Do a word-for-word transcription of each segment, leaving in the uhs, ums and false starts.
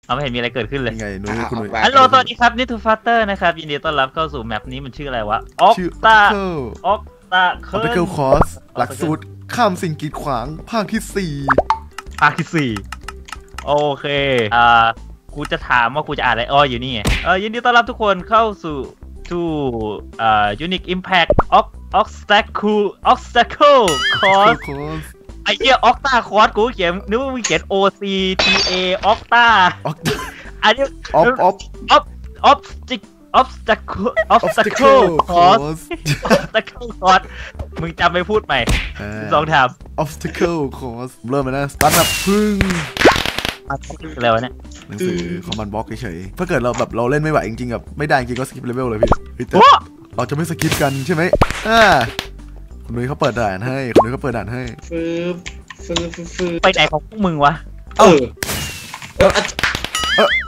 เอาไม่เห็นมีอะไรเกิดขึ้นเลยไงนุ้ยคุณนุ้ยฮัลโหลสวัสดีครับนี่ทูฟัตเตอร์นะครับยินดีต้อนรับเข้าสู่แมปนี้มันชื่ออะไรวะออกตาออกตาเคิร์นออกตาเคิร์นคอร์สหลักสูตรข้ามสิ่งกีดขวางภาคที่สี่ภาคที่สี่โอเคอ่ากูจะถามว่ากูจะอ่านอะไรอ้ออยู่นี่เออยินดีต้อนรับทุกคนเข้าสู่ to อ่า unique impact of obstacle obstacle course ไอ้เหี้ยออกตาคอร์สกูเขียนนึกว่ามึงเขียน O C T A ออกตาอันนี้ออฟออฟออฟออฟจิกออฟสตัคเคิลออฟสตัคเคิลคอร์สออฟสตัคเคิลคอร์สมึงจำไปพูดใหม่สองถามออฟสตัคเคิลคอร์สเริ่มแล้วนะสตาร์ทอัพพึ่งอะไรวะเนี่ยหนังสือคอมมานด์บล็อกเฉยๆถ้าเกิดเราแบบเราเล่นไม่ไหวจริงๆแบบไม่ได้จริงก็สกิปเลเวลเลยพี่แต่เราจะไม่สกิปกันใช่ไหมอ่าคุณนุ้ยเขาเปิดด่านให้คุณนุ้ยเขาเปิดด่านให้ฟืบฟืบฟืบไปไหนของพวกมึงวะเออเออเออ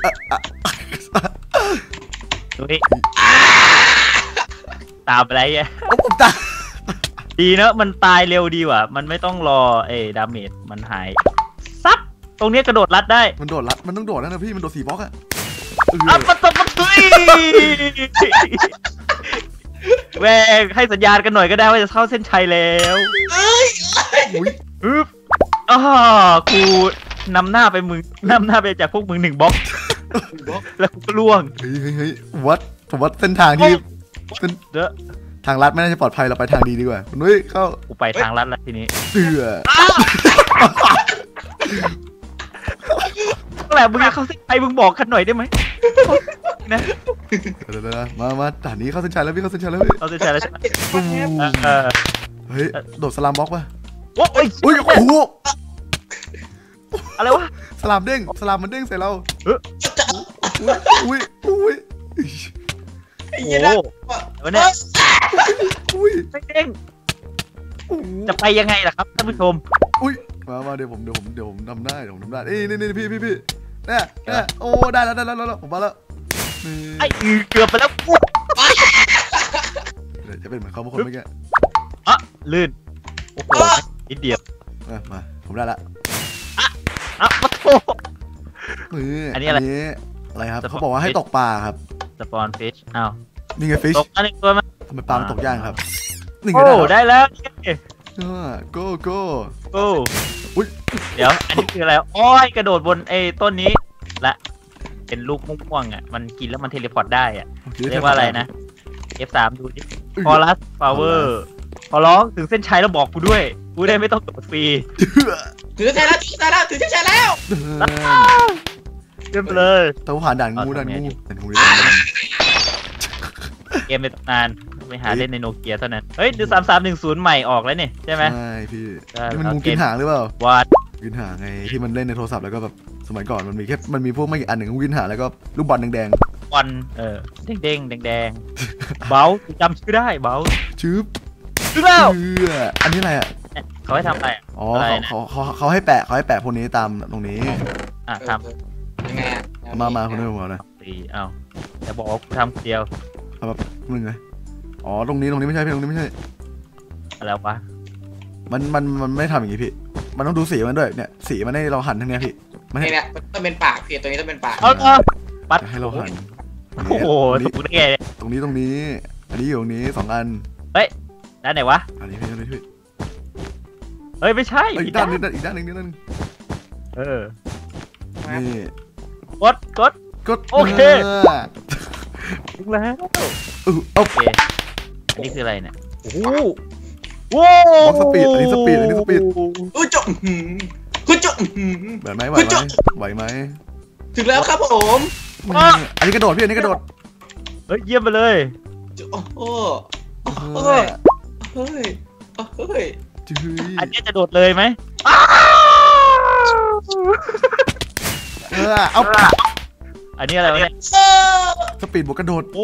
ดูดิตามไปไรอ่ะผมตายดีเนอะมันตายเร็วดีว่ะมันไม่ต้องรอเอ้ดาเมจมันหายซับตรงนี้กระโดดลัดได้มันโดดลัดมันต้องโดดแล้วนะพี่มันโดดสี่บล็อกอะอ่ะมันตบมันตุยแม่งให้สัญญาณกันหน่อยก็ได้ว่าจะเข้าเส้นชัยแล้วอึ๊บอ๋อกูนำหน้าไปมึงนำหน้าไปจากพวกมึงหนึ่งบล็อกแล้วกูก็ล่วงเฮ้ยเฮ้ยวัดผมวัดเส้นทางที่เป็นทางลัดไม่น่าจะปลอดภัยเราไปทางดีดีกว่านุ้ยเข้ากูไปทางลัดแล้วทีนี้เสือก็แหละมึงจะเข้าเส้นชัยมึงบอกกันหน่อยได้ไหมนะเดี๋ยวๆมามาด่านนี้เข้าเส้นชัยแล้วพี่เข้าเส้นชัยแล้วพี่เข้าเส้นชัยแล้วใช่ไหมเฮ้ยโดดสลามบล็อกป่ะโอ้ยโอ้ยโอ้โหอะไรวะสลามเด้งสลามมันเด้งใส่เราอุ้ยอุ้ยโอ้โหวันนี้อุ้ยไม่เด้งจะไปยังไงล่ะครับท่านผู้ชมอุ้ยมามาเดี๋ยวผมเดี๋ยวผมเดี๋ยวผมทำได้เดี๋ยวผมทำได้เอ้ยนี่นี่พี่พี่พี่เนี่ยเนี่ยโอ้ได้แล้วได้แล้วแล้วผมมาแล้วไอ้เกือบไปแล้วจะเป็นเหมือนเขาบางคนเมื่อกี้อ่ะลื่นโอ้โหนิดเดียวมาผมได้ละอ่ะอ่ะโอ้โหอันนี้อะไรอะไรครับเขาบอกว่าให้ตกปลาครับสปอนฟิชอ้าวนี่ไงฟิชตกอันนี้ตัวมันทำไมปลามันตกยากครับโอ้ได้แล้วโก้โก้โก้เดี๋ยวอันนี้คืออะไรอ้อยกระโดดบนไอ้ต้นนี้ละเป็นลูกม่วงๆอ่ะมันกินแล้วมันเทเลพอร์ตได้อ่ะเรียกว่าอะไรนะ เอฟ สาม ดูดิพอลัสพาวเวอร์พอร้องถึงเส้นชัยแล้วบอกกูด้วยกูได้ไม่ต้องกดฟรีถือใช่แล้วถือใช่แล้วถือใช่แล้วเริ่มเลยเต้าผ่านด่านงูด่านงูด่านงูเกมในตำนานไปหาเล่นในโนเกียเท่านั้นเฮ้ยดูสามสามหนึ่งศูนย์ใหม่ออกแล้วนี่ใช่ไหมใช่พี่มันงูกินหางหรือเปล่าวัดกินหางไงที่มันเล่นในโทรศัพท์แล้วก็แบบสมัยก่อนมันมีแค่มันมีพวกไม่กี่อันหนึ่งงูกินหางแล้วก็ลูกบอลแดงๆบอลเออเด้งๆแดงๆเบาจำชื่อได้เบาชื่อชื่อแล้วอันนี้อะไรอ่ะเขาให้ทำอะไรอ๋อเขาเขาเขาให้แปะเขาให้แปะพวกนี้ตามตรงนี้อ่ะทำยังไงมามาคนเดียวหัวเลยตีเอ้าจะบอกว่าทำเดียวเอาแบบมึงไงอ๋อตรงนี้ตรงนี้ไม่ใช่พี่ตรงนี้ไม่ใช่อะไรวะมันมันมันไม่ทำอย่างนี้พี่มันต้องดูสีมันด้วยเนี่ยสีมันให้เราหันทางนี้พี่มันเนี่ยต้องเป็นปากพี่ตัวนี้ต้องเป็นปากเอาปัดให้เราหันโอ้โหถูกได้ไงตรงนี้ตรงนี้อันนี้อยู่ตรงนี้สองอันเฮ้ยด้านไหนวะอันนี้พี่อันนี้พี่เฮ้ยไม่ใช่อีกด้านนึงอีกด้านนึงนี่นั่นเออนี่กดกดกดโอเคถึงแล้วโอเคอันนี้คืออะไรเนี่ยโอ้โหว้าวสปีดอันนี้สปีดอันนี้สปีดอุ้ยจุ๊คุณจุ๊แบบไหมไหวไหมไหวไหมถึงแล้วครับผมอันนี้กระโดดพี่อันนี้กระโดดเฮ้ยเยี่ยมไปเลยโอ้โหเฮ้ยเฮ้ยเฮ้ยอันนี้จะโดดเลยไหมเออเอาอันนี้อะไรวะเนี่ยสปีดบวกกระโดดโอ้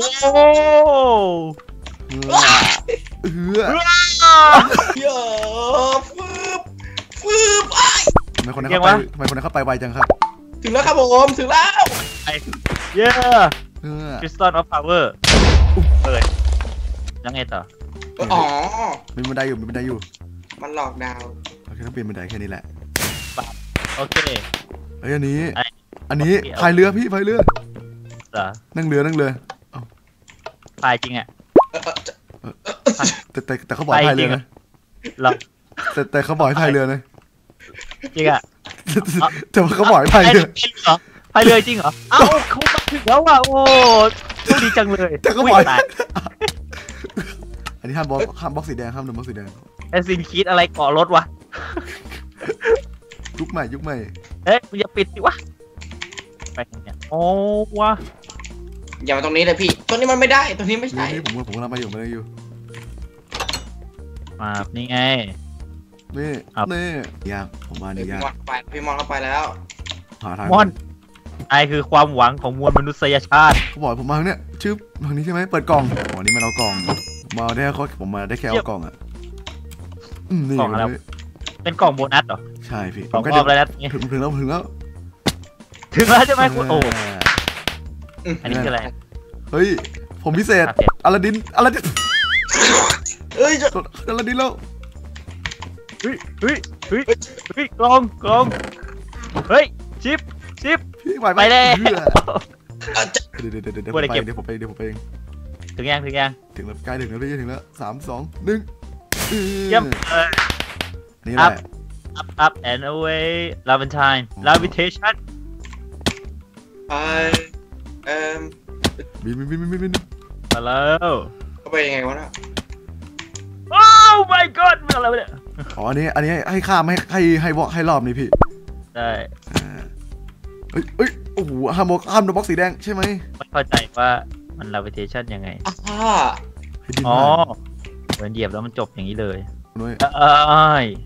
เออเออเยอะฟืบฟืบไอ้ทำไมคนนั้นเข้าไปทำไมคนนั้นเข้าไปไวจังครับถึงแล้วครับผมถึงแล้วไอ้เย้คริสตัลออฟพาวเวอร์เปิดยังไงต่ออ๋อมีบันไดอยู่มีบันไดอยู่มันหลอกดาวโอเคต้องเปลี่ยนบันไดแค่นี้แหละโอเคไอ้อันนี้อันนี้พายเรือพี่พายเรือเหรอนั่งเรือนั่งเรือพายจริงอ่ะแต่แต่แต่เขาบอกพายเรือนะเราแต่แต่เขาบอกให้พายเรือนะจริงอ่ะแต่ว่าเขาบอกให้พายเรือเหรอพายเรือจริงเหรอเอ้าเขามาถึงแล้วว่ะโอ้โชคดีจังเลยแต่เขาบอกตายอันนี้ห้ามบล็อกห้ามบล็อกสีแดงห้ามโดนบล็อกสีแดงแอซินคิดอะไรเกาะรถวะยุคใหม่ยุคใหม่เอ๊ะมึงอย่าปิดสิวะไปเนี่ยโอ้วะอย่ามาตรงนี้เลยพี่ตรงนี้มันไม่ได้ตรงนี้ไม่ใช่นี่ผมผมกำลังมาอยู่มาอยู่มานี่ไงนี่ครับนี่ยากผมว่านี่พี่ยากมอนไปพี่มอนเข้าไปแล้วหาทางมอนไอคือความหวังของมวลมนุษยชาติเขาบอกผมมาเนี่ยชื่อทางนี้ใช่ไหมเปิดกล่องอ๋อนี่มันเอากล่องมาได้เขาผมมาได้แค่เอากล่องอ่ะนี่กล่องอะไรเป็นกล่องโบนัสเหรอใช่พี่กล่องรอบแล้วนะถึงถึงแล้วถึงแล้วถึงแล้วใช่ไหมคุณโอ้อันนี้คืออะไรเฮ้ยผมพิเศษพิเศษอลาดินอลาดินเอ้ยจะอลาดินแล้วเฮ้ยเฮ้ยเฮ้ยเฮ้ยกล่องกล่องเฮ้ยชิปชิปพี่ไหวไหมไปแล้วอ่ะจะเดี๋ยวเดี๋ยวเดี๋ยวเดี๋ยวพูผมดอะไรไปเก็บเดี๋ยวผมไปเดี๋ยวผมไปเองถึงยังถึงยังถึงแล้วใกล้ถึงแล้วพี่ถึงแล้วสามสองหนึ่งเยี่ยมเออนี่แหละ up up and away Laventine Levitation ไปเอ่อบินบินบินบินบินบินมาแล้วเข้าไปยังไงวะน่ะ Oh my god มันอะไรวะเนี่ยอ๋ออันนี้อันนี้ให้ข้ามให้ให้ให้บอกให้รอบนี้พี่ได้อ่าเอ้ยเอ้ยโอ้โหห้ามบอกห้ามโดนบล็อกสีแดงใช่ไหมไม่เข้าใจว่ามัน Levitation ยังไงอ่าให้ดินอ๋อมาเหมือนเหยียบแล้วมันจบอย่างนี้เลยด้วยเอ้ย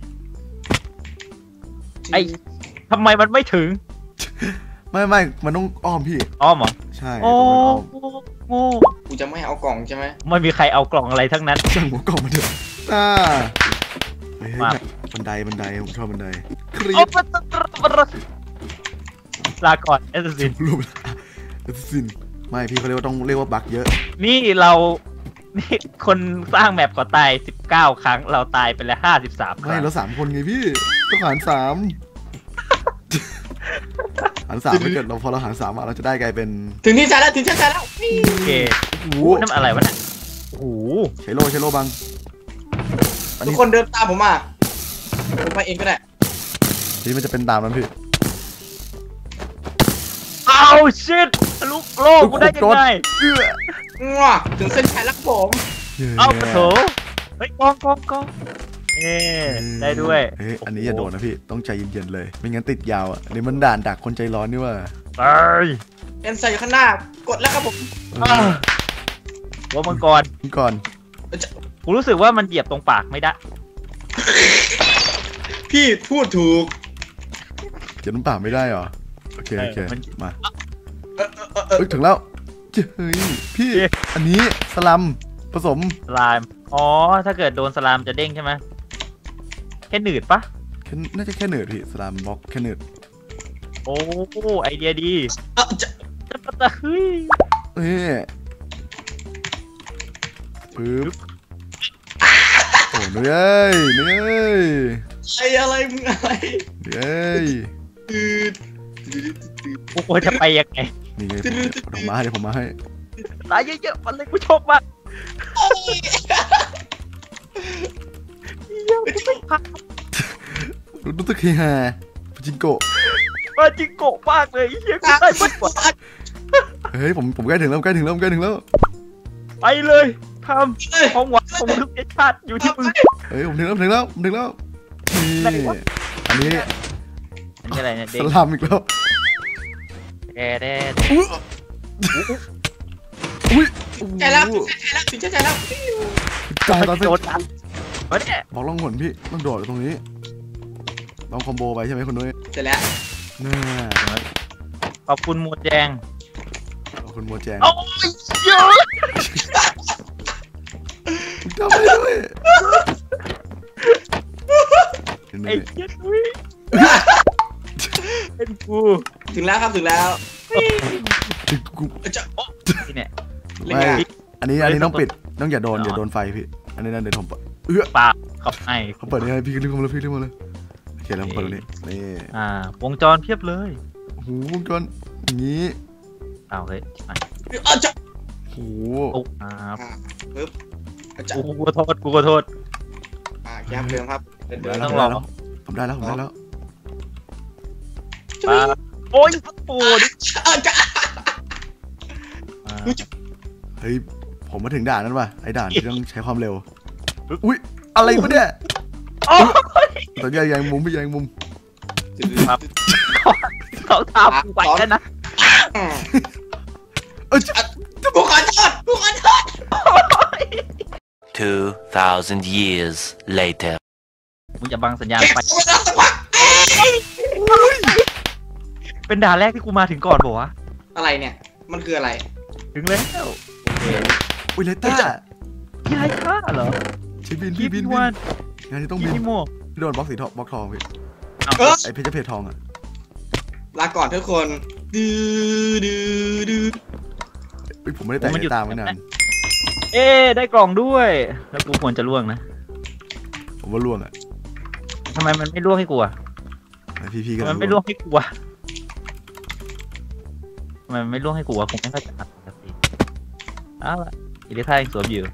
ไอ้ทำไมมันไม่ถึงไม่ไม่มันต้องอ้อมพี่อ้อมเหรอใช่โอ้ต้องอ้อมโง่กูจะไม่เอากล่องใช่ไหมไม่มีใครเอากล่องอะไรทั้งนั้นช่างหัวกล่องมาเถอะอ่าเฮ้ยมาบันไดบันไดผมชอบบันไดครีโอ้บปะตะตะปะตะลาก่อนเอสซินรูปสินไม่พี่เขาเรียกว่าต้องเรียกว่าบั๊กเยอะนี่เรานี่คนสร้างแมปก็ตายสิบเก้าครั้งเราตายไปแล้วห้าสิบสามคไม่รั้งเราสามคนไงพี่ต้องหารสามหารสามถ้าเกิดเราพอเราหารสามอะเราจะได้กลายเป็นถึงที่ชายแล้วถึงที่ชายแล้วนี่โอเคโอ้โหโอ้นั่นอะไรวะเนี่ยโอ้โหใช้โลใช้โลบังอันทุกนี้คนเดินตามผมมาผมไปเองก็ได้นี่มันจะเป็นตามนั้นพี่อ้าวชิตลูกโลกกูได้ยังไงเอื้องัวถึงเส้นชัยแล้วครับผมเอ้าปะโถเฮ้ยกองกองกองเอ๊ได้ด้วยเฮ้ยอันนี้อย่าโดนนะพี่ต้องใจเย็นๆเลยไม่งั้นติดยาวอ่ะอันนี้มันด่านดักคนใจร้อนนี่ว่าไปเอ็นใส่อยู่ข้างหน้ากดแล้วครับผมอ้าวหัวมังกรก่อนกูรู้สึกว่ามันเหยียบตรงปากไม่ได้พี่พูดถูกเจ็บน้ำป่าไม่ได้เหรอโอเคโอเคเออมันมาเออเออเออเออเอ้ยถึงแล้วเฮ้ยพี่อันนี้สลัมผสมสลาม อ๋อ ถ้าเกิดโดนสลามจะเด้งใช่ไหมแค่หนืดปะแค่น่าจะแค่เนิร์ดพี่สลัมบล็อกแค่เนิร์ดโอ้ ไอเดียดีเออจะจะปะตะเฮ้ยเฮ้ยปึ๊บโอ้เนื้อยเนื้อยไออะไรมึงอะไรเฮ้ยตืดกูควรจะไปยังไงนี่ไงผมมาให้เดี๋ยวผมมาให้ตายเยอะๆมันเลยกูโชคมากเยี่ยมไม่พักรู้สึกเฮฮาจิงโกะมาจิงโกะมากเลยเฮียกูได้หมดกว่าเฮ้ยผมผมใกล้ถึงแล้วใกล้ถึงแล้วใกล้ถึงแล้วไปเลยทำของหวังของทุกชาติอยู่ที่มึงเฮ้ยผมถึงแล้วถึงแล้วผมถึงแล้วนี่ไหนวะอันนี้อันนี้อะไรเนี่ยเด็สกลัมอีกแล้วแดดแดดอุ้ยอุ้ยใจแล้วถึงใจแล้วถึงใจแล้วตายตอนโดนตันวะเนี่ยบอกล่องหนพี่ต้องโดดตรงนี้ลองคอมโบไปใช่ไหมคุณนุ้ยเสร็จแล้วน่าขอบคุณหมูแจงขอบคุณโมแจงโอ้ยเยอะทำไมด้วยไอ้เหี้ยนุ้ยเป็นกูถึงแล้วครับถึงแล้วกูจะที่เนี่ยไม่อันนี้อันนี้ต้องปิดต้องอย่าโดนอย่าโดนไฟพี่อันนี้นั่นเดี๋ยวผมเอื้อปากขับไอ้เขาเปิดนี่ให้พี่รีบเข้ามาเลยพี่รีบเข้ามาเลยโอเคแล้วผมเปิดตรงนี้นี่อ่าวงจรเพียบเลยโอ้โหหวงจรอย่างนี้เอาเฮ้ยมาอาจะโหโอ้ครับอ่าปึ๊บอาจะกูกูขอโทษกูขอโทษอ่าแก้มเดิมครับเดินเดินต้องรอผมได้แล้วผมได้แล้วจุ๊มาย โอ้ยโอ้ยอาจะมาเฮ้ยผมมาถึงด่านนั้นว่ะไอ้ด่านที่ต้องใช้ความเร็วอุ้ยอะไรวะเนี่ยโอ้ยตอนแยงมุมพี่แยงมุมครับ เขาทำกูไปแล้วนะเอ้ยผู้ขอโทษผู้ขอโทษ Two thousand years later. มึงจะบังสัญญาณเก็บไปตัวแล้วสักพักเป็นด่านแรกที่กูมาถึงก่อนบอกวะอะไรเนี่ยมันคืออะไรถึงแล้วอุ้ยเลต้าพี่ไรค่าเหรอใช้บินคิพี่ดบินบิว่านงานนี้ต้องคิบิดนที่โม่พี่โดนบล็อกสีทองบล็อกทองพี่เออไอ้เพชรเพชรทองอ่ะลาก่อนทุกคนดื้อดื้อดื้อเฮ้ยผมไม่ได้แต่งเลต้าไม่นานเอ๊ได้กล่องด้วย แล้วกูควรจะล่วงนะผมว่าล่วงอ่ะทำไมมันไม่ล่วงให้กูอะพี่พี่ๆก็ทำไมมันไม่ล่วงให้กูอะทำไมมันไม่ล่วงให้กูอะผมไม่เข้าใจปกติเอาละอีเลท่ายังสวมอยู่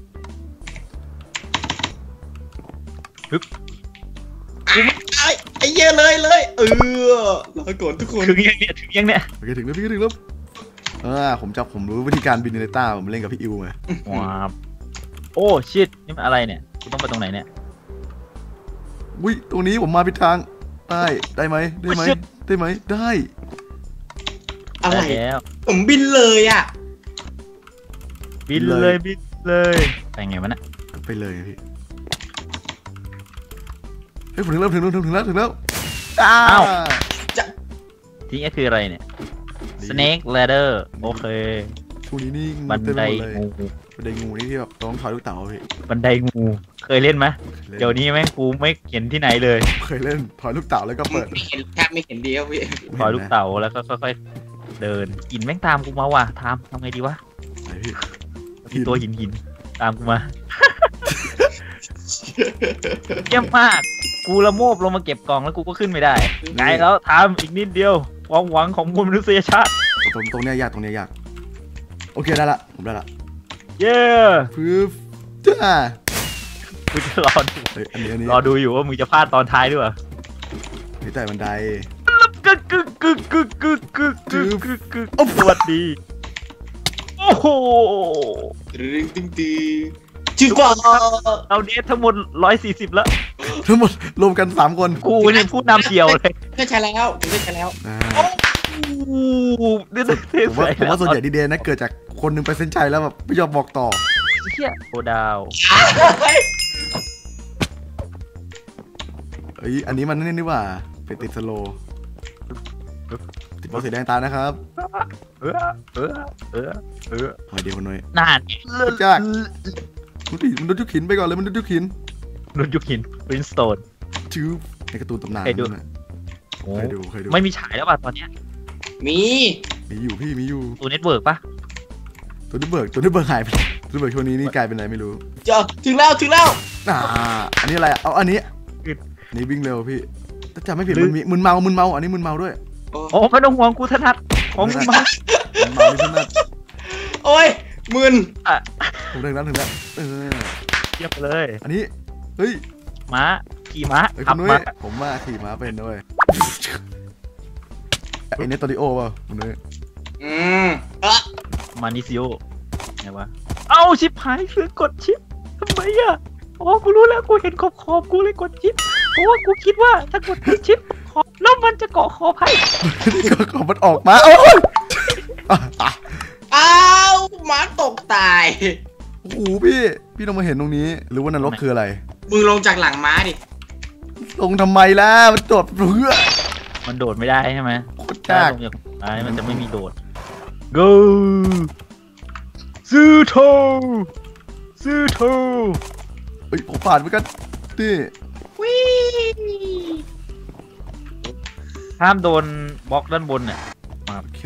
ไอ้ไอ้เหี้ยเลยเลยเออลาก่อนทุกคนถึงยังเนี่ยถึงยังเนี่ยโอเคถึงแล้วพี่ก็ถึงแล้วอ่าผมจับผมรู้วิธีการบินเลต้าผมเล่นกับพี่อิวไงว้าวโอ้ชิตนี่มันอะไรเนี่ยกูต้องไปตรงไหนเนี่ยอุ้ยตรงนี้ผมมาผิดทางได้ได้ไหมได้ไหมโอ้ shit ได้ไหมได้อะไรด้แล้วผมบินเลยอ่ะบินเลยบินเลยไปไงวะน่ะไปเลยพี่เฮ้ยผมถึงแล้วถึงแล้วถึงแล้วถึงแล้วอ้าวที่นี่คืออะไรเนี่ย snake ladder โอเคช่วงนี้นี่บันเต็มไดไปหมดเลยงูบันไดงูนี่ที่แบบต้องถอยลูกเต๋าพี่บันไดงูเคยเล่นไหมคล่นเดี๋ยวนี้แม่งกูไม่เห็นที่ไหนเลยเคยเล่นถอยลูกเต๋าแล้วก็เปิดไม่เห็นแทบไม่เห็นดีครับพี่ถอยลูกเต่าแล้วก็ค่อยๆเดินหินแม่งตามกูมาว่ะทำทำไงดีวะไหนพี่มีตัวหินหินตามกูมา เยี่ยมมาก กูละโมบลงมาเก็บกล่องแล้วกูก็ขึ้นไม่ได้ไงแล้วทำอีกนิดเดียวความหวังของมวลมนุษยชาติตรงตรงเนี้ยยากตรงเนี้ยยากโอเคได้ละผมได้ละเย้ปึ๊บจ้ากูจะรอดูเฮ้ยอันนี้อันนี้รอดูอยู่ว่ามึงจะพลาดตอนท้ายด้วยนี่แต่บันไดกึกกึกกึกกึกกึกกึกกึกกึกกึกโอ้สวัสดีโอ้โหตึงตึงตึงชื่อว่าเราเดททั้งหมดร้อยสี่สิบแล้วทั้งหมดรวมกันสามคนกูนี่ผู้นำเดียวเลยได้ใช้แล้วถึงได้ใช้แล้วอ่าโอ้โหเดือดเดือดผมว่าผมว่าส่วนใหญ่ดีเดย์นะเกิดจากคนหนึงไปเส้นใจแล้วแบบไม่ยอมบอกต่อเชี่ยโอดาวเอ้ยอันนี้มันนี่นี่หว่าเป็นติดสโลว์ติดบอลสีแดงตายนะครับเออเออเออเออหอยเดียวคนน้อยนานยาก มันดิมันโดนยุกหินไปก่อนเลยมันโดนยุกหินโดนยุคหินปรินสโตนชื่อในการ์ตูนตำนานเคยดูนั่นน่ะเคยดูเคยดูไม่มีฉายแล้วป่ะตอนเนี้ยมีมีอยู่พี่มีอยู่ตัวเน็ตเวิร์กป่ะตัวนี้เบิร์กตัวนี้เบิร์กหายไปตัวนี้เบิร์กช่วงนี้นี่กลายเป็นอะไรไม่รู้เจอถึงแล้วถึงแล้วอ่าอันนี้อะไรอ่ะเอาอันนี้อันนี้วิ่งเร็วพี่ถ้าจำไม่ผิดมันมีมึนเมามึนเมาอันนี้มึนเมาด้วยโอ้ไม่ต้องห่วงกูถนัดของมึงมามึนเมาไม่ถนัดโอ้ยมึนอ่ะผมถึงแล้วถึงแล้วเออเทียบเลยอันนี้เฮ้ยม้าขี่ม้าไอ้ยขัคุบณนุ้ม้ายผมว่าขี่ม้าเป็นด้วยไอ้เนตโตริโอป่ะคุณนุ้ยอืมเอะมานิซิโอไงวะเอ้าชิปหายคือกดชิปทำไมอ่ะอ๋อกูรู้แล้วกูเห็นขอบขอบกูเลยกดชิปเพราะว่ากูคิดว่าถ้ากดชิปขอบแล้วมันจะเกาะขอบให้นี่ก็ขอมันออกมาโอ้ยอ่ะอ่ะอ้าวหมาตกตายโอ้โหพี่พี่ต้องมาเห็นตรงนี้ หรือว่านรกคืออะไรมึงลงจากหลังม้าดิลงทำไมล่ะมันโดดเพื่อมันโดดไม่ได้ใช่ไหมโคตรถ้ายากลงจากไอ้มันจะไม่มีโดด go ซูโทซูโทเฮ้ยผมผ่านเหมือนกันนี่วิห้ามโดนบล็อกด้านบนเนี่ยโอเค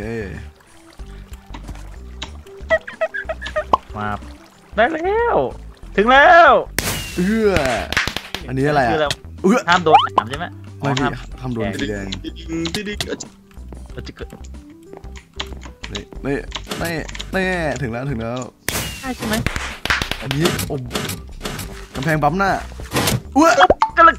มาได้แล้ว ถึงแล้วเอื้ออันนี้อะไรคือ่ะแล้วเอื้อห้ามโดนหนามใช่ไหมไม่พี่ห้ามทำโดนสีแดงดิงดิงดิงเราจะเกิดนี่นี่นี่นี่ถึงแล้วถึงแล้วใช่ใช่ไหมอันนี้โอ้กำแพงปั๊มหน้าอุ้ยกำลัง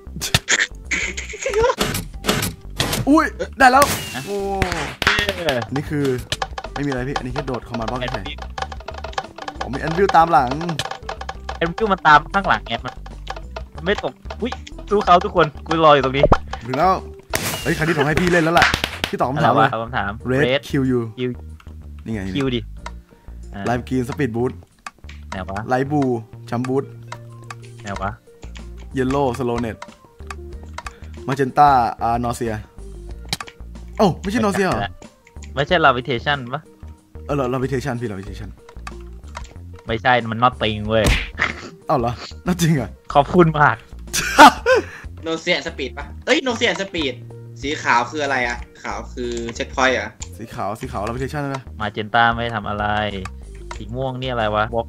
อุ้ยได้แล้วนะโอ้เอออันนี้คือไม่มีอะไรพี่อันนี้แค่โดดคอมมานด์บล็อกเฉยๆผมมีแอนวิวตามหลังเอ็มคิวมันตามข้างหลังไงมันมันไม่ตกอุ้ยสู้เขาทุกคนกูรออยู่ตรงนี้ถึงแล้วเฮ้ยครั้งนี้ผมให้พี่เล่นแล้วล่ะพี่ตอบอะคำไรถามเลวะยคำถาม Red Q U คิวนี่ไงคิวดิอ่าไลฟ์กรีนสปีดบูทไหนวะไลท์บูชัมบูทไหนวะเยลโล่สโลเน็ตมาเจนต้าอาร์นอเซียโอ้าไม่ใช่นอเซียเหรอไม่ใช่ลาวิเทชันปะเออลาวิเทชันพี่ลาวิเทชันไม่ใช่มันนอตติงเว้ยอ้าวเหรอน่าจริงอ่ะขอบคุณมากโนเซียนสปีดปะเอ้ยโนเซียนสปีดสีขาวคืออะไรอะขาวคือเช็คพอยต์อะสีขาวสีขาวลาวิเทชันนะมาเจนต้าไม่ทำอะไรสีม่วงนี่อะไรวะบล็อก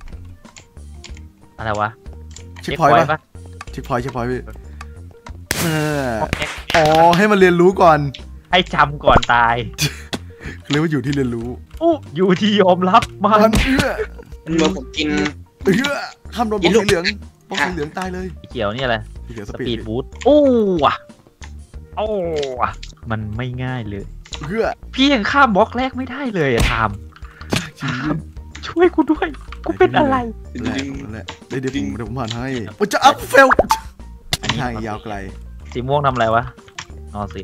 อะไรวะเช็คพอยต์ Checkpoint ปะเช็คพอยต์เช็คพอยต์พี่เออปะอ๋อให้มันเรียนรู้ก่อนให้จำก่อนตายเรียกว่าอยู่ที่เรียนรู้อู้อยู่ที่ยอมรับมัมัน นเอื้อเมื่อผมกินเอื้อห้ามโดนบล็อกสีเหลืองบล็อกสีเหลืองตายเลยสีเขียวนี่อะไรสีเหลืองสสปีปีดดบูทโอ้ว่ะโอ้ว่ะมันไม่ง่ายเลยเอื้อพี่ยังข้ามบล็อกแรกไม่ได้เลยอะทามชีวิตช่วยกูด้วยกูเป็นอะไรนั่นแหละนั่นแหละได้เดี๋ยวผมเดี๋ยวผมผ่านให้โอ้จะอัพเฟลอันนี้ทางอีกยาวไกลสีม่วงทำอะไรวะนอนสิ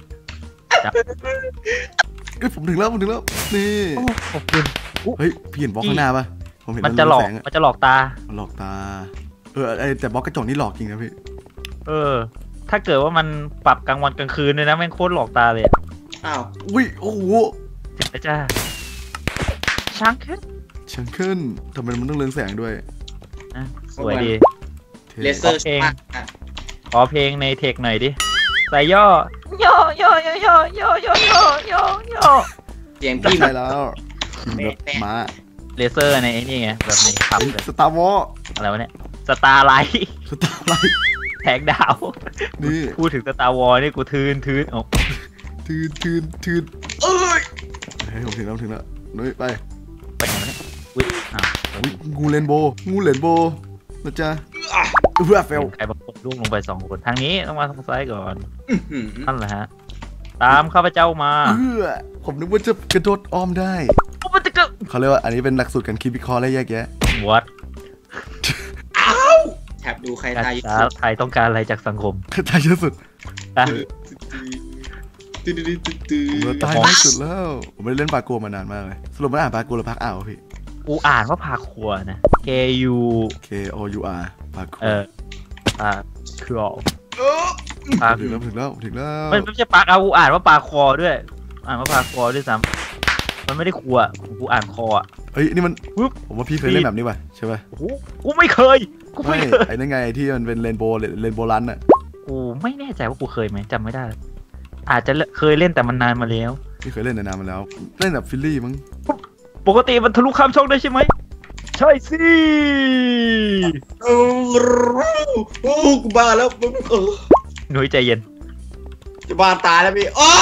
เอ้ยผมถึงแล้วผมถึงแล้วนี่โอ้ขอบคุณเฮ้ยพี่เห็นบล็อกข้างหน้าปะผมเห็นมันจะหลอกแสงอะมันจะหลอกตามันหลอกตาเออไอแต่บล็อกกระจกนี่หลอกจริงนะพี่เออ ถ้าเกิดว่ามันปรับกลางวันกลางคืนเลยนะแม่งโคตรหลอกตาเลยอะอ้าวอุ้ยโอ้โหถึงแล้วจ้าช้างแค่ชังเคิลทำไมมันต้องเรืองแสงด้วยนะสวยดีท่เลเซอร์เองมากอะขอเพลงในเทคหน่อยดิ ใส่ย่อย่อย่อย่อย่อย่อย่อย่อย่อย่อเสียงพี่มัใช่นแล้วแบบม้าเลเซอร์ในไอ้นี่ไงแบบในพับเลยสตาร์วอลอะไรวะเนี่ยสตาร์ไลท์สตาร์ไลท์แทงดาวนี่พูดถึงสตาร์วอลนี่กูทืนทืนโอ้ทืนทืนทืนเอ้ยเฮ้ยผมถึงแล้วผมถึงแล้วนุ้ยไปไปไหนวะเนี่ยอุ้ยอ้าวอุ๊ยงูเรนโบว์งูเรนโบว์นะจ๊ะอ่ะเพื่อเฟลใครบางคนลูกลงไปสองคนทางนี้ต้องมาทางซ้ายก่อนอื้อหือนั่นแหละฮะ ตามข้าพเจ้ามาเพื่อผมนึกว่าจะกระโดดอ้อมได้โอ้มันจะเกิดเขาเรียกว่าอันนี้เป็นหลักสูตรการคิดวิเคราะห์และแยกแยะวัดอ้าวแถบดูใครการตายศึกษาไทยต้องการอะไรจากสังคมตายเยอะสุดอ่ะตื้อตื้อตื้อตื้อผมว่าตายที่สุดแล้ว ผมไม่ได้เล่นปากัวมานานมากเลย สรุปมันอ่านปากัวหรือพักอ่าวพี่กูอ่านว่าพาครัวนะ K U K O U R ปากัวเออปาครัวเออปาถึงแล้วถึงแล้วถึงแล้วไม่ไม่ใช่ปากเอากูอ่านว่าปลาคอด้วย อ่านว่าปลาคอด้วยซ้ำมันไม่ได้ครัวกูอ่านคออ่ะเฮ้ยนี่มันปึ๊บผมว่าพี่เคยเล่นแบบนี้ป่ะใช่ป่ะโอ้โหกูไม่เคย กูไม่ไม่เคยไอ้นั่นไงที่มันเป็นเรนโบว์เรนโบว์รันอะกูไม่แน่ใจว่ากูเคยไหมจำไม่ได้ อาจจะเคยเล่นแต่มันนานมาแล้วพี่เคยเล่นนานมาแล้ว เล่นแบบฟิลลี่มั้งปกติมันทะลุข้ามช่องได้ใช่ไหม ใช่สิโอ้โอ้กูบ้าแล้วมึงเออหนุ่ยใจเย็นจะบ้าตายแล้วพี่อ้า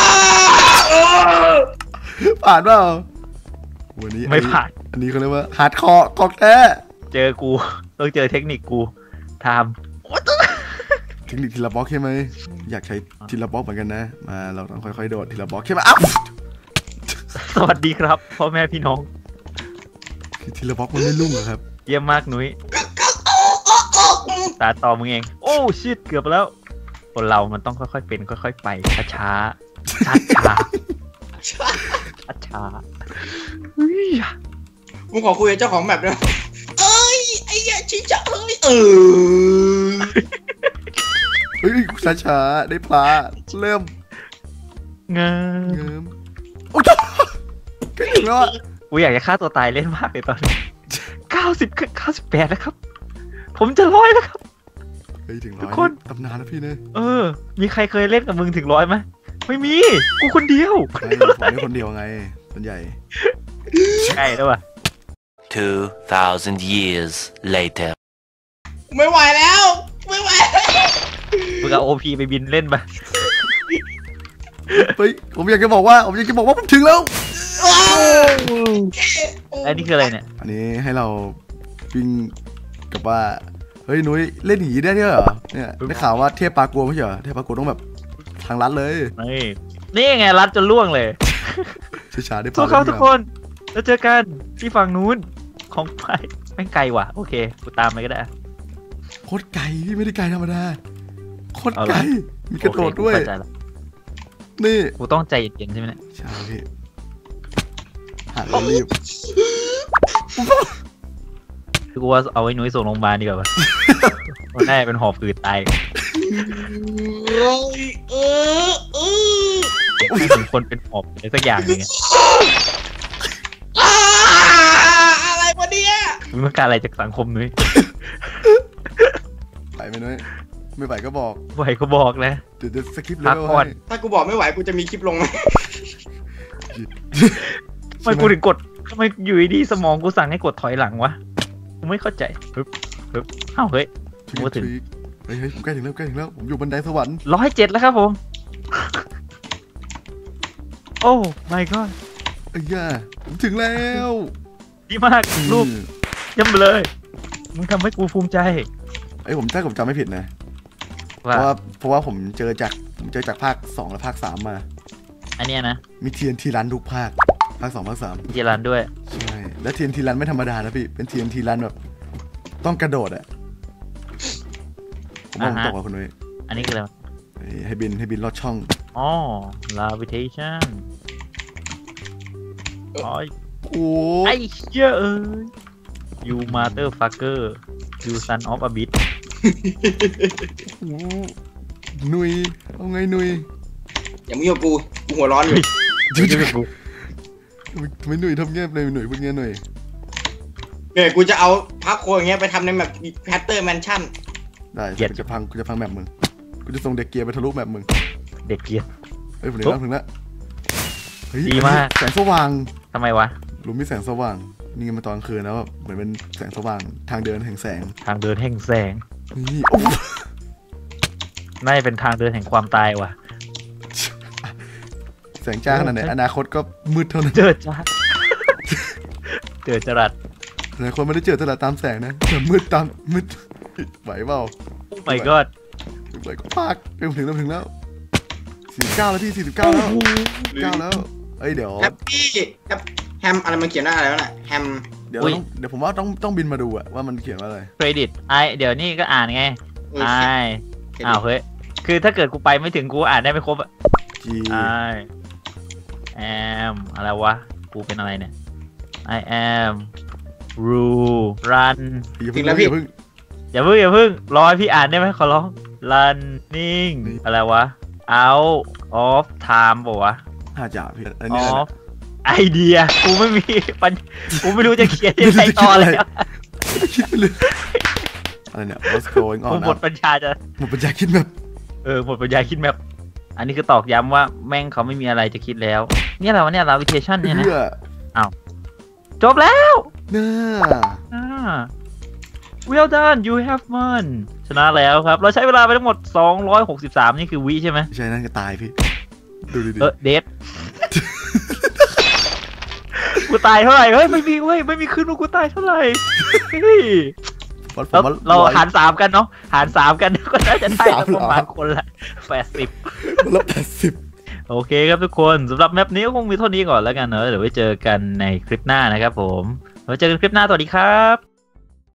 ผ่านเปล่าวันนี้ไม่ผ่านอันนี้เขาเรียกว่าฮาร์ดคอร์กอกแท้เจอกู ต้องเจอเทคนิคกูทเทคนิคทีละบล็อกใช่ไหมอยากใช้ทีละบล็อกเหมือนกันนะ มาเราต้องค่อยๆโดดทีละบล็อกใช่ไหมอ้าวำ สวัสดีครับพ่อแม่พี่น้องคือทีละบล็อกมันไม่รุ่งเหรอครับเยี่ยมมากหนุ่ยตาต่อมึงเอง โอ้ชิดเกือบแล้ว คนเรามันต้องค่อยๆเป็นค่อยๆไปช้าๆช้าช้าช้าช้าๆเฮ้ยมึงขอคุยกับเจ้าของแมปด้วยเอ้ยไอ้ยาชิจะเอ้ยเออเฮ้ยช้าๆได้พลาเริ่มเงินเงิมโอ้ยใกล้ถึงแล้วอะกูอยากจะฆ่าตัวตายเล่นมากเลยตอนนี้เก้าสิบเก้าสิบแปดแล้วครับ ผมจะร้อยแล้วครับเฮ้ยถึงร้ทุอยกคนตำนานนะพี่เนยเออ มีใครเคยเล่นกับมึงถึงร้อยไหมไม่มี กูคนเดียวใช่ผมเล่นคนเดียวไงส่วนใหญ่ใช่แล้วว่ะ Two thousand years later. ไม่ไหวแล้วไม่ไหวแล้วมึงเอาโอพีไปบินเล่นปะเฮ้ยผมอยากจะบอกว่าผมอยากจะบอกว่าผมถึงแล้วอันนี้คืออะไรเนี่ยอันนี้ให้เราวิ่งกับว่าเฮ้ยนุ้ยเล่นหนีได้ด้วยเหรอเนี่ยได้ข่าวว่าเทพปลากัวไม่ใช่เหรอเทพปลากัวต้องแบบทางลัดเลยนี่นี่ไงรัดจนล่วงเลยช้าๆได้ปสู้ลาเขาทุกคนแล้วเจอกันที่ฝั่งนู้นของไปแม่งไกลว่ะโอเคกูตามไปก็ได้โคตรไกลพี่ไม่ได้ไกลธรรมดาโคตรเอาไกละลมีกระโดดด้วยโอเคกูเข้าใจละนี่กูต้องใจเย็นๆใช่ไหมเนี่ยใช่พี่หาแล้วรีบคือกูว่าเอาไอ้นุ้ยส่งโรงพยาบาลดีกว่า มันน่าจะเป็นหอบหืดตายเออเออเออไม่ถึงคนเป็นหอบอะไรสักอย่างหนึงอะอ่าอะไรวะเนี่ยมึงต้องการอะไรจากสังคมนุ้ยไปไหมนุ้ยไม่ไหวก็บอกไหวก็บอกนะเดี๋ยวจะสกิปเลพักเวลก่อนให้ถ้ากูบอกไม่ไหวกูจะมีคลิปลงไหมทำไมกูถึงกดทำไมอยู่ดีๆสมองกูสั่งให้กดถอยหลังวะกูไม่เข้าใจปึ๊บปึ๊บอ้าวเฮ้ยทริกูถึงคเฮ้ยเฮ้ยผมใกล้ถึงแล้วใกล้ถึงแล้วผมอยู่บันไดสวรรค์ร้อยเจ็ดแล้วครับผม โอ้ my god ไอ้ย่าผมถึงแล้วดีมากลูกเยี่ยมไปเลยมึงทำให้กูภูมิใจไอ้ยผมถ้าผมจำไม่ผิดนะเพว่าราะว่าเพราะว่าผมเจอจากผมเจอจากภาคสองและภาคสามมาอันเนี้ยนะมีเทียนทีรันทุกภาคภาคสองภาคสามเจรันด้วยใช่แล้วเทียนทีรันไม่ธรรมดานะพี่เป็นเทียนทีรันแบบต้องกระโดดอะผมว่าผมอ่าฮะตกกับคุณนุ้ยอันนี้คืออะไรวะเฮ้ยให้บินให้บินลอดช่องอ๋อ levitation อ๋อโอ้ไอ้เหี้ยเอ้ย you motherfucker you son of a bitch โหนุ้ยเอาไงนุ้ยอย่ามึงโยกูกูหัวร้อนอยู่จุ๊จุ๊ทำไมหนุ่ยทำเงี้ยบเลยหนุ่ยพูดเงี้ยหนุ่ยเนี่ยกูจะเอาพักโคอย่างเงี้ยไปทำในแบบแพตเตอร์แมนชั่นได้เกลียดกูจะพังกูจะพังแมปมึงกูจะส่งเด็กเกียร์ไปทะลุแมปมึงเด็กเกลียดเฮ้ยผมถึงแล้วถึงแล้วเฮ้ยดีมากแสงสว่างทำไมวะหลุมมีแสงสว่างนี่ไงมาตอนกลางคืนแล้วเหมือนเป็นแสงสว่างทางเดินแห่งแสงทางเดินแห่งแสงนี่โอ้น่าจะเป็นทางเดินแห่งความตายว่ะแสงจ้าขนาดไหนอนาคตก็มืดเท่านั้นเจอจ้า เจอจรัสอนาคตไม่ได้เจอตลาดตามแสงนะแต่มืดตามมืดไหวเปล่าโอ้ my god ไหวก็พากเร็วถึงแล้วถึงแล้วสี่สิบเก้าแล้วพี่สี่สิบเก้าแล้วเก้าแล้วเอ้ยเดี๋ยวแฮปปี้แฮปแฮมอะไรมันเขียนว่าอะไรวะน่ะแฮมเดี๋ยวเราต้องเดี๋ยวผมว่าต้องต้องบินมาดูอะว่ามันเขียนว่าอะไรเครดิตไอเดี๋ยวนี่ก็อ่านไงเออไอเขียนอ้าวเฮ้ย คือถ้าเกิดกูไปไม่ถึงกูอ่านได้ไม่ครบอะ G I am อะไรวะ กูเป็นอะไรเนี่ย I am rule run อย่าเพิ่งอย่าเพิ่งอย่าเพิ่งอย่าเพิ่งรอให้พี่อ่านได้ไหมขอร้อง running นี่อะไรวะ out of time ป่าวะห้าจ่าพี่อันนี้อะไร off ไอเดียกูไม่มีปัญกูไม่รู้จะเขียนยังไงต่อเลยคิดไปเลยอะไรเนี่ย what's going กู on หมดปัญญาจะหมดปัญญาคิดแบบเออหมดปัญญาคิดแมปอันนี้คือตอกย้ำว่าแม่งเขาไม่มีอะไรจะคิดแล้ว เนี่ยอะไรวะเนี่ย levitation เนี่ยนะเพื่อจบแล้วน่าอ่า well done you have won ชนะแล้วครับ เราใช้เวลาไปทั้งหมดสองร้อยหกสิบสามนี่คือวิใช่ไหมไม่ใช่นั่นก็ตายพี่ดูดิเออเดท กูตายเท่าไหร่เฮ้ยไม่มีเว้ยไม่มีขึ้นว่ากูตายเท่าไหร่เฮ้ยผมเราว่าเราร้อยหารสามกันเนาะหารสามกันก็น่าจะได้สามเหรอประมาณคนละแปดสิบลบแปดสิบโอเคครับทุกคนสำหรับแมปนี้ก็คงมีเท่านี้ก่อนแล้วกันเนอะเดี๋ยวไว้เจอกันในคลิปหน้านะครับผมไว้เจอกันคลิปหน้าสวัสดีครับ